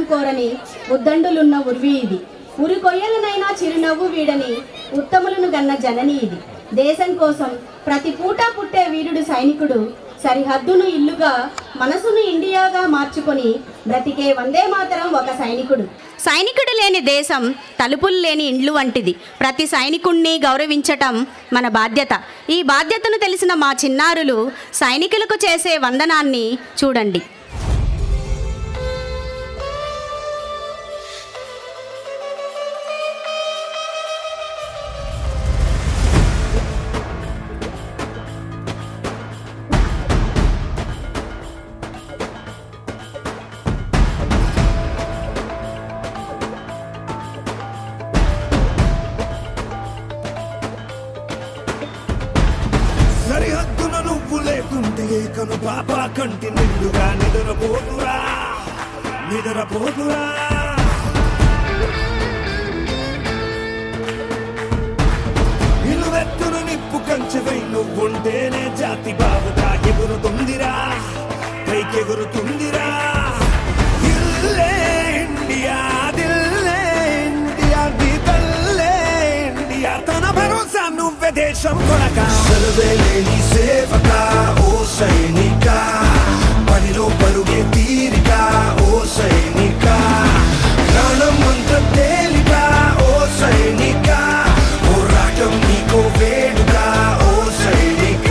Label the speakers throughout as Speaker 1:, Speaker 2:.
Speaker 1: కోరని ఉద్దండులున్న ఉర్వి ఇది. ఉరి కొయ్యలనైనా చిరునవ్వు వీడని ఉత్తములను గన్న జనని ఇది. దేశం కోసం ప్రతి పూట పుట్టే వీరుడు సైనికుడు. సరిహద్దును ఇల్లుగా మనసును ఇండియాగా మార్చుకొని బ్రతికే వందే మాతరం ఒక సైనికుడు. సైనికుడు లేని దేశం తలుపులు లేని ఇండ్లు వంటిది. ప్రతి సైనికుణ్ణి గౌరవించటం మన బాధ్యత. ఈ బాధ్యతను తెలిసిన మా చిన్నారులు సైనికులకు చేసే వందనాన్ని చూడండి.
Speaker 2: సరిహద్దున నువ్వు లేకుంటే కను పాప కంటి నిండుగా నిద్రపోతురా నిద్రపోతురా. నిలువెత్తును నిప్పు కంచెవై నువ్వుంటేనే జాతి బావుగా ఎగురుతుందిరా పైకెగురుతుందిరా. ఇల్లే ఇండియా దిల్లే ఇండియా నీ తల్లే ఇండియా తన భరోసా నువ్వే దేశం కొనక. సెలవేలేని సేవక ఓ సైనిక పనిలో పరుగే తీరిక ఓ సైనిక ప్రాణం అంత తేలిక ఓ సైనిక పోరాటం నీకో వేడుక ఓ సైనిక.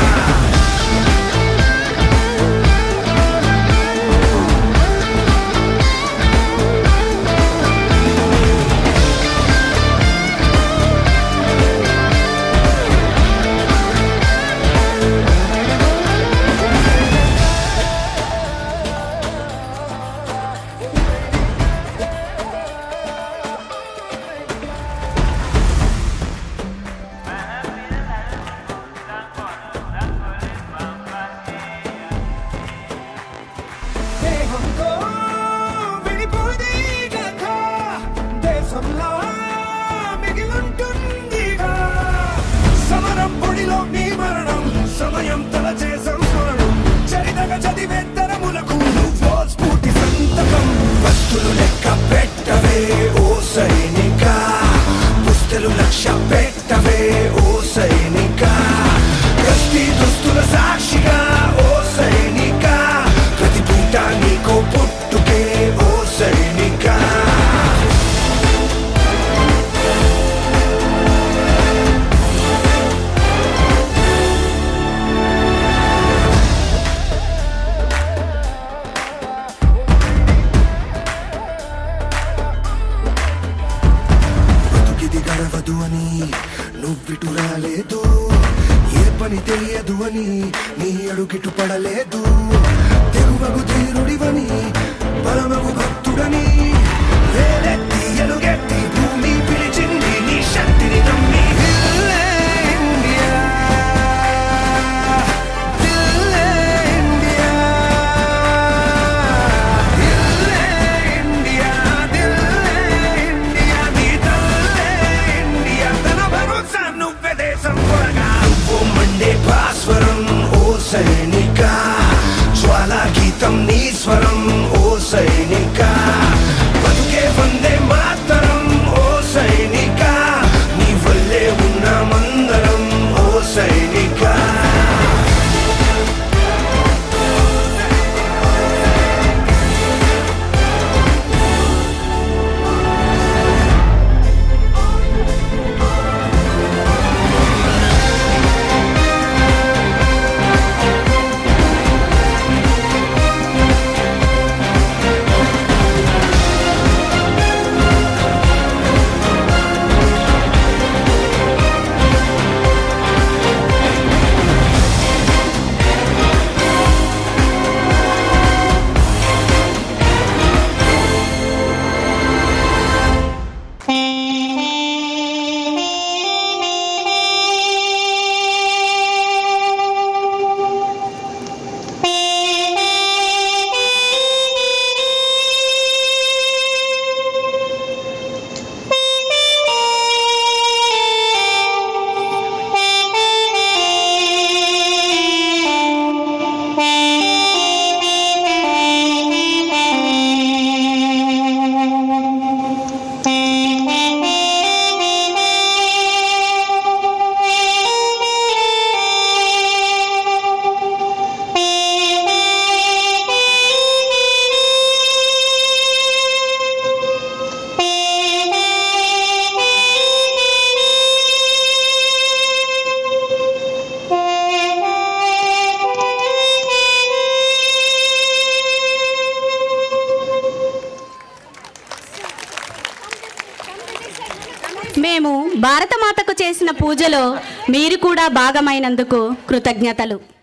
Speaker 2: సమరం పొడిలో నీ మరణం సమయం తలచే సంస్మరణం చరితగ చదివే తరములకు నువ్వో స్ఫూర్తి సంతకం. వస్తులు లెక్క పెట్టవే ఓ సైనిక పుస్తలు లక్ష్య పెట్టవే ఓ సైనిక గస్తీ దుస్తుల సాక్షిగా ఓ సైనిక ప్రతి పూట నీకో పుట్టుకే ఓ సైనిక. గడవదు అని నువ్విటు రాలేదు, ఏ పని తెలియదు అని నీ అడుగిటు పడలేదు. తెగువగు ధీరుడివని బలమగు భక్తుడని వేలెత్తి ఎలుగెత్తి భూమి పిలిచింది నీ శక్తిని నమ్మి. ఇండియా ఇండియా ఇండియా ఇండియా నీ తల్లే ఇండియా తన భరోసా నువ్వే దేశం కొరగా. నువ్వు మండే భాస్వరం ఓ సైనిక జ్వాలా గీతం నీ స్వరం ఓ సైనిక
Speaker 1: మేము భారతమాతకు చేసిన పూజలో మీరు కూడా భాగమైనందుకు కృతజ్ఞతలు.